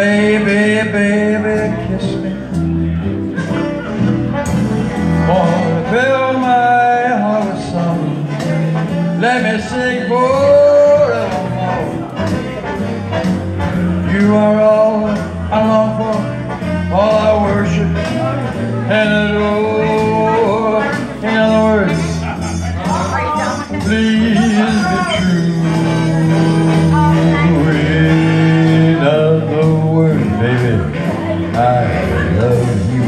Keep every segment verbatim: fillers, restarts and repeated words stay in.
baby, baby, kiss me. Wanna fill my heart with song. Let me sing forevermore. You are all I long for, all I worship and adore. In other words, please be true. In other words, baby, I love you.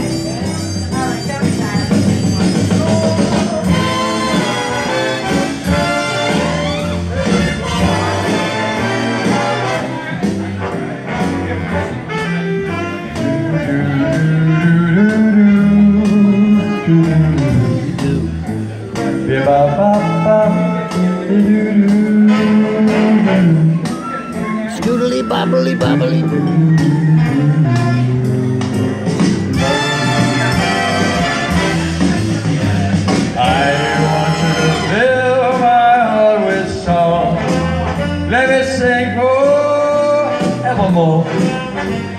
Scoodly bobbly bobbly. I want you to fill my heart with song. Let me sing forevermore.